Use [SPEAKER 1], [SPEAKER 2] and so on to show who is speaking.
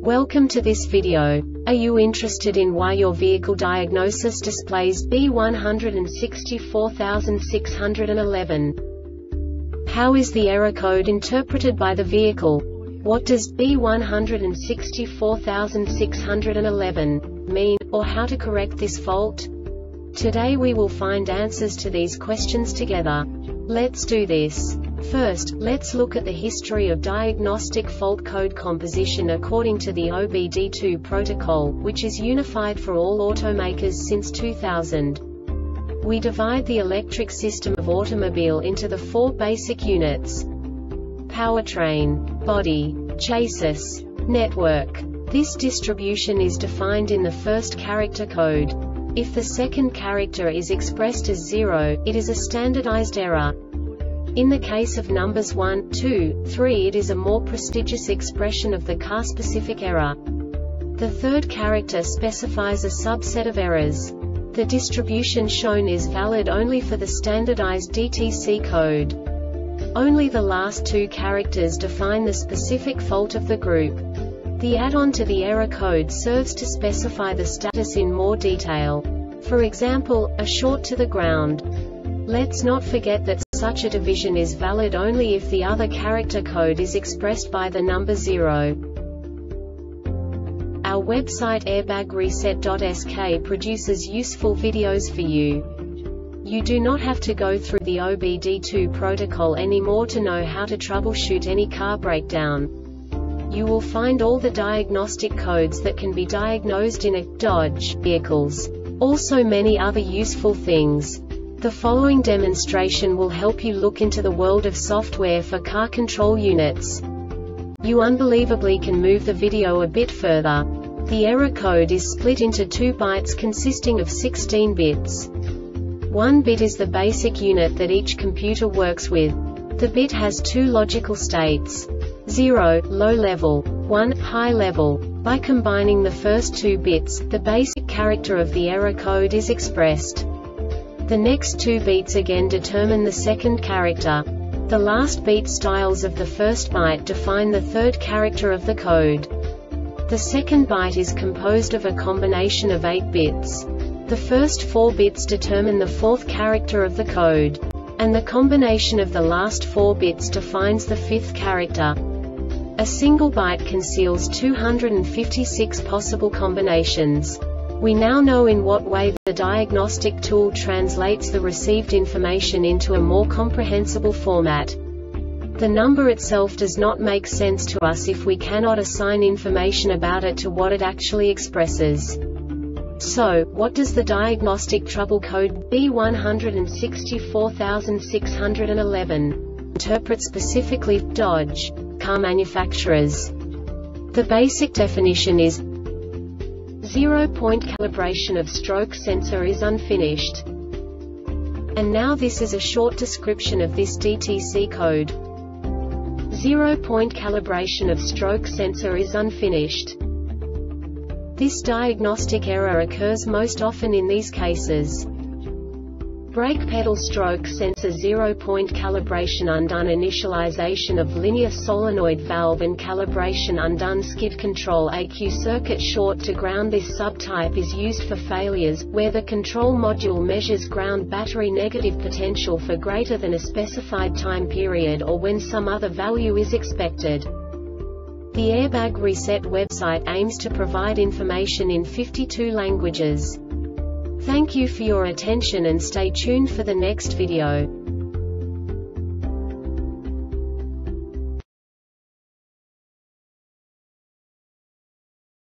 [SPEAKER 1] Welcome to this video. Are you interested in why your vehicle diagnosis displays B164611? How is the error code interpreted by the vehicle? What does B164611 mean, or how to correct this fault? Today we will find answers to these questions together. Let's do this. First, let's look at the history of diagnostic fault code composition according to the OBD2 protocol, which is unified for all automakers since 2000. We divide the electric system of automobile into the four basic units: powertrain, body, chassis, network. This distribution is defined in the first character code. If the second character is expressed as 0, it is a standardized error. In the case of numbers 1, 2, 3, it is a more prestigious expression of the car-specific error. The third character specifies a subset of errors. The distribution shown is valid only for the standardized DTC code. Only the last two characters define the specific fault of the group. The add-on to the error code serves to specify the status in more detail. For example, a short to the ground. Let's not forget that such a division is valid only if the other character code is expressed by the number 0. Our website airbagreset.sk produces useful videos for you. You do not have to go through the OBD2 protocol anymore to know how to troubleshoot any car breakdown. You will find all the diagnostic codes that can be diagnosed in a Dodge vehicles. Also many other useful things. The following demonstration will help you look into the world of software for car control units. You unbelievably can move the video a bit further. The error code is split into 2 bytes consisting of 16 bits. 1 bit is the basic unit that each computer works with. The bit has 2 logical states: 0, low level, 1, high level. By combining the first 2 bits, the basic character of the error code is expressed. The next 2 beats again determine the second character. The last beat styles of the first byte define the third character of the code. The second byte is composed of a combination of 8 bits. The first 4 bits determine the fourth character of the code. And the combination of the last 4 bits defines the fifth character. A single byte conceals 256 possible combinations. We now know in what way the diagnostic tool translates the received information into a more comprehensible format. The number itself does not make sense to us if we cannot assign information about it to what it actually expresses. So, what does the diagnostic trouble code B164611 interpret specifically for Dodge car manufacturers? The basic definition is 0-point calibration of stroke sensor is unfinished. And now this is a short description of this DTC code. 0-point calibration of stroke sensor is unfinished. This diagnostic error occurs most often in these cases: brake pedal stroke sensor 0-point calibration undone, initialization of linear solenoid valve and calibration undone, skid control ECU circuit short to ground. This subtype is used for failures where the control module measures ground battery negative potential for greater than a specified time period or when some other value is expected. The Airbag Reset website aims to provide information in 52 languages. Thank you for your attention and stay tuned for the next video.